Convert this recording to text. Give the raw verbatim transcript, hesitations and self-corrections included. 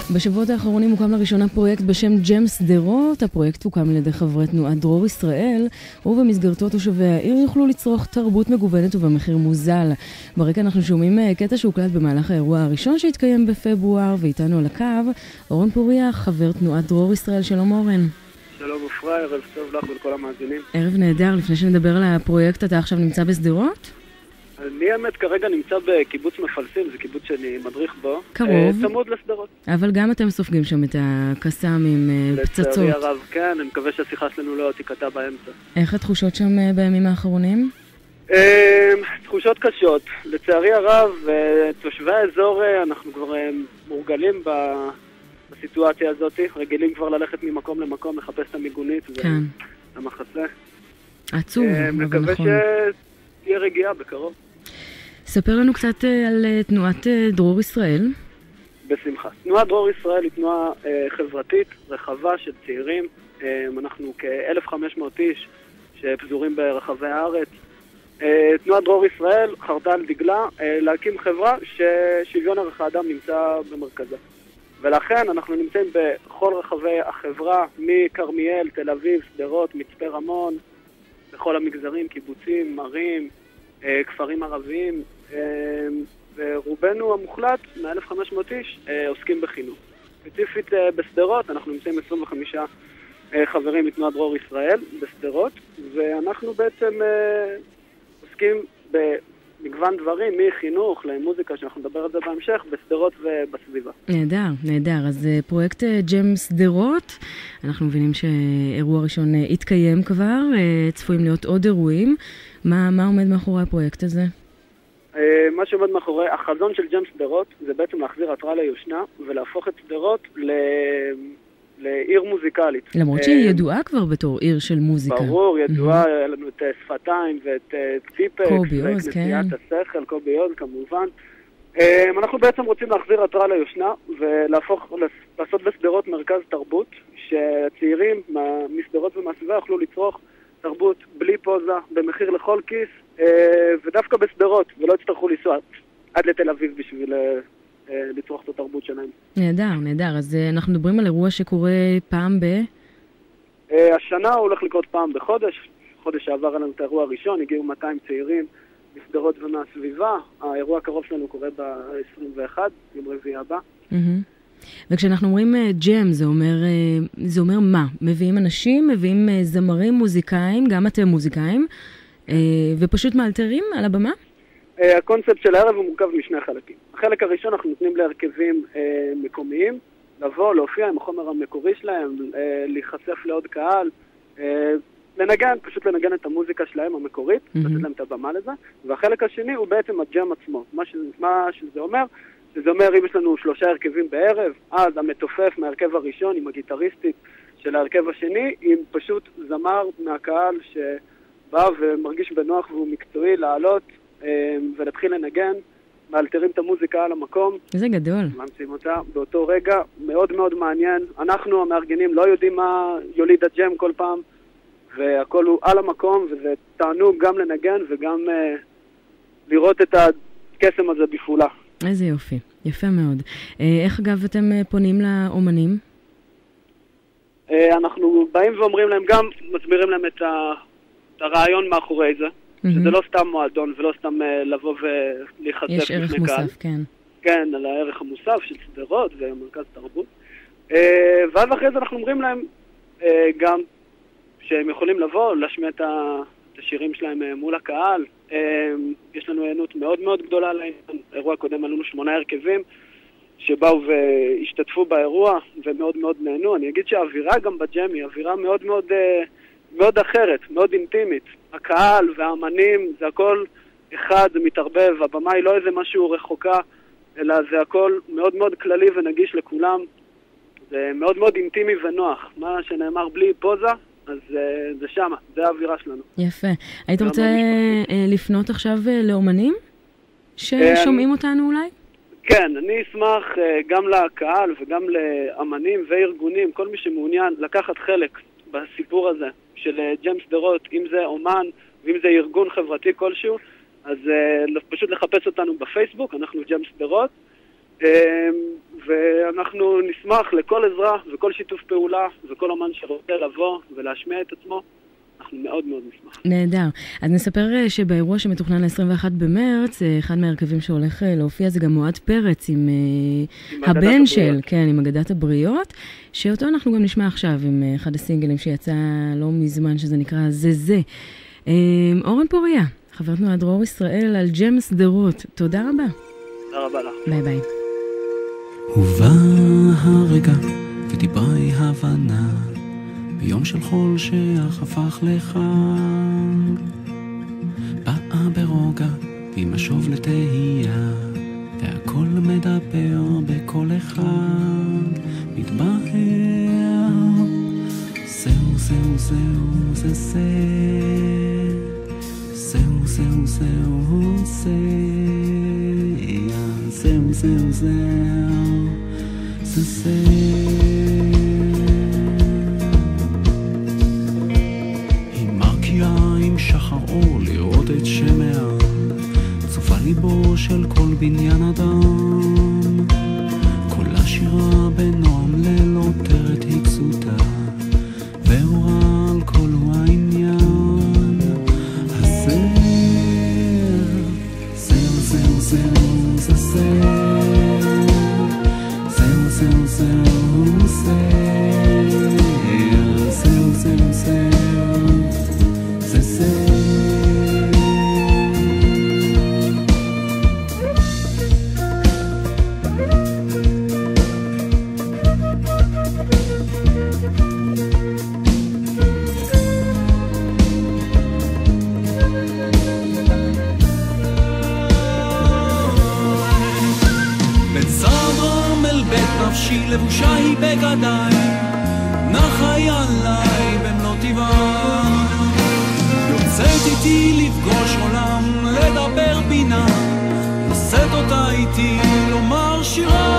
בשבועות האחרונים הוקם לראשונה פרויקט בשם ג'ם שדרות. הפרויקט הוקם על ידי חברי תנועת דרור ישראל, ובמסגרתו תושבי העיר יוכלו לצרוך תרבות מגוונת ובמחיר מוזל. ברקע אנחנו שומעים קטע שהוקלט במהלך האירוע הראשון שהתקיים בפברואר, ואיתנו על הקו אורן פוריה, חבר תנועת דרור ישראל. שלום אורן. שלום אפרה, ערב טוב לך ולכל המאזינים. ערב נהדר. לפני שנדבר על הפרויקט, אתה עכשיו נמצא בשדרות? אני האמת כרגע נמצא בקיבוץ מפלסים, זה קיבוץ שאני מדריך בו. קרוב. צמוד לשדרות. אבל גם אתם סופגים שם את הקסאמים, פצצות. לצערי הרב, כן, אני מקווה שהשיחה שלנו לא תיקטע באמצע. איך התחושות שם בימים האחרונים? תחושות קשות. לצערי הרב, תושבי האזור, אנחנו כבר מורגלים בסיטואציה הזאת, רגילים כבר ללכת ממקום למקום, לחפש את המיגונית והמחסה. עצוב, אבל נכון. מקווה שתהיה רגיעה בקרוב. ספר לנו קצת על תנועת דרור ישראל. בשמחה. תנועת דרור ישראל היא תנועה חברתית, רחבה של צעירים. אנחנו כ-אלף וחמש מאות איש שפזורים ברחבי הארץ. תנועת דרור ישראל חרתה על דגלה להקים חברה ששוויון ערך האדם נמצא במרכזה. ולכן אנחנו נמצאים בכל רחבי החברה, מכרמיאל, תל אביב, שדרות, מצפה רמון, בכל המגזרים, קיבוצים, ערים, כפרים ערביים, ורובנו המוחלט, מ-אלף וחמש מאות איש, עוסקים בחינוך. ספציפית בשדרות, אנחנו נמצאים עשרים וחמישה חברים מתנועת דרור ישראל בשדרות, ואנחנו בעצם עוסקים במגוון דברים, מחינוך למוזיקה, שאנחנו נדבר על זה בהמשך, בשדרות ובסביבה. נהדר, נהדר. אז פרויקט ג'ם שדרות, אנחנו מבינים שאירוע ראשון התקיים כבר, צפויים להיות עוד אירועים. מה, מה עומד מאחורי הפרויקט הזה? מה שעומד מאחורי, החזון של ג'ם שדרות, זה בעצם להחזיר עטרה ליושנה, ולהפוך את שדרות ל... לעיר מוזיקלית. למרות שהיא ידועה כבר בתור עיר של מוזיקה. ברור, ידועה, היה לנו את שפתיים ואת ציפקס, קובי עוז, כן. וכנסיית השכל, קובי עוז כמובן. אנחנו בעצם רוצים להחזיר עטרה ליושנה, ולהפוך, לעשות בשדרות מרכז תרבות, שהצעירים משדרות ומהסביבה יוכלו לצרוך תרבות בלי פוזה, במחיר לכל כיס, ודווקא בשדרות, ולא יצטרכו לנסוע עד לתל אביב בשביל לצרוך את התרבות שלהם. נהדר, נהדר. אז אנחנו מדברים על אירוע שקורה פעם ב... השנה הוא הולך לקרות פעם בחודש. חודש שעבר עלינו את האירוע הראשון, הגיעו מאתיים צעירים בסדרות ומהסביבה. האירוע הקרוב שלנו קורה ב-עשרים ואחד, יום רביעי הבא. וכשאנחנו אומרים ג'ם, זה אומר, זה אומר מה? מביאים אנשים, מביאים זמרים, מוזיקאים, גם אתם מוזיקאים, ופשוט מאלתרים על הבמה? הקונספט של הערב הוא מורכב משני חלקים. החלק הראשון אנחנו נותנים להרכבים אה, מקומיים, לבוא, להופיע עם החומר המקורי שלהם, אה, להיחשף לעוד קהל, אה, לנגן, פשוט לנגן את המוזיקה שלהם המקורית, mm-hmm. לתת להם את הבמה לזה. והחלק השני הוא בעצם הג'ם עצמו. מה, ש... מה שזה אומר, שזה אומר אם יש לנו שלושה הרכבים בערב, אז המתופף מהרכב הראשון עם הגיטריסטית של ההרכב השני, עם פשוט זמר מהקהל שבא ומרגיש בנוח והוא מקצועי לעלות, ולהתחיל לנגן, מאלתרים את המוזיקה על המקום. זה גדול. ממציאים אותה באותו רגע, מאוד מאוד מעניין. אנחנו, המארגנים, לא יודעים מה יוליד הג'ם כל פעם, והכל הוא על המקום, וזה תענוג גם לנגן וגם uh, לראות את הקסם הזה בפעולה. איזה יופי, יפה מאוד. Uh, איך אגב אתם uh, פונים לאומנים? Uh, אנחנו באים ואומרים להם גם, מסבירים להם את, ה... את הרעיון מאחורי זה. שזה לא סתם מועדון ולא סתם לבוא ולהיחשף לפני קהל. יש ערך מוסף, כן. כן, על הערך המוסף של סדרות ומרכז תרבות. ואז אחרי זה אנחנו אומרים להם גם שהם יכולים לבוא, להשמיע את השירים שלהם מול הקהל. יש לנו עיינות מאוד מאוד גדולה לעניין. אירוע קודם עלינו שמונה הרכבים שבאו והשתתפו באירוע ומאוד מאוד נהנו. אני אגיד שהאווירה גם בג'ם היא אווירה מאוד מאוד... מאוד אחרת, מאוד אינטימית. הקהל והאמנים, זה הכל אחד, זה מתערבב, הבמה היא לא איזה משהו רחוקה, אלא זה הכל מאוד מאוד כללי ונגיש לכולם. זה מאוד מאוד אינטימי ונוח. מה שנאמר בלי פוזה, אז זה שמה, זה האווירה שלנו. יפה. היית רוצה לפנות עכשיו לאומנים ששומעים אותנו אולי? כן, אני אשמח גם לקהל וגם לאמנים וארגונים, כל מי שמעוניין לקחת חלק בסיפור הזה של ג'ם שדרות, אם זה אומן ואם זה ארגון חברתי כלשהו, אז uh, פשוט לחפש אותנו בפייסבוק, אנחנו ג'ם שדרות, ואנחנו נשמח לכל עזרה וכל שיתוף פעולה וכל אמן שרוצה לבוא ולהשמיע את עצמו. אנחנו מאוד מאוד נשמח. נהדר. אז נספר שבאירוע שמתוכנן ל-עשרים ואחד במרץ, אחד מהרכבים שהולך להופיע זה גם מועד פרץ עם, עם הבן של, כן, עם אגדת הבריות, שאותו אנחנו גם נשמע עכשיו עם אחד הסינגלים שיצא לא מזמן, שזה נקרא זה זה. אורן פוריה, חבר תנועת דרור ישראל על ג'ם שדרות. תודה רבה. תודה רבה לך. ביי ביי. הובא הרגע ודיברי הבנה ביום של חול שאך הפך לחג, באה ברוגע עם משוב לתהייה והכל מדבר בכל אחד מתבהר. זהו זהו זהו זה זה זהו זהו זהו זה זהו זהו זהו זה זה. היא מרקיעה עם שחר אור לראות את שמיה, צופה ליבו של כל בניין אדם, כל השירה בנועם ללא תרת הקסותה, ואורה על כל הוא העניין הזה. זהו זהו זהו זה זה זהו זהו זהו זה זהו זהו זהו זה זה. נפשי לבושה היא בגדיי, נחי עליי במלוא טבעה, יוצאת איתי לפגוש עולם, לדבר בינה, נושאת אותה איתי לומר שירה.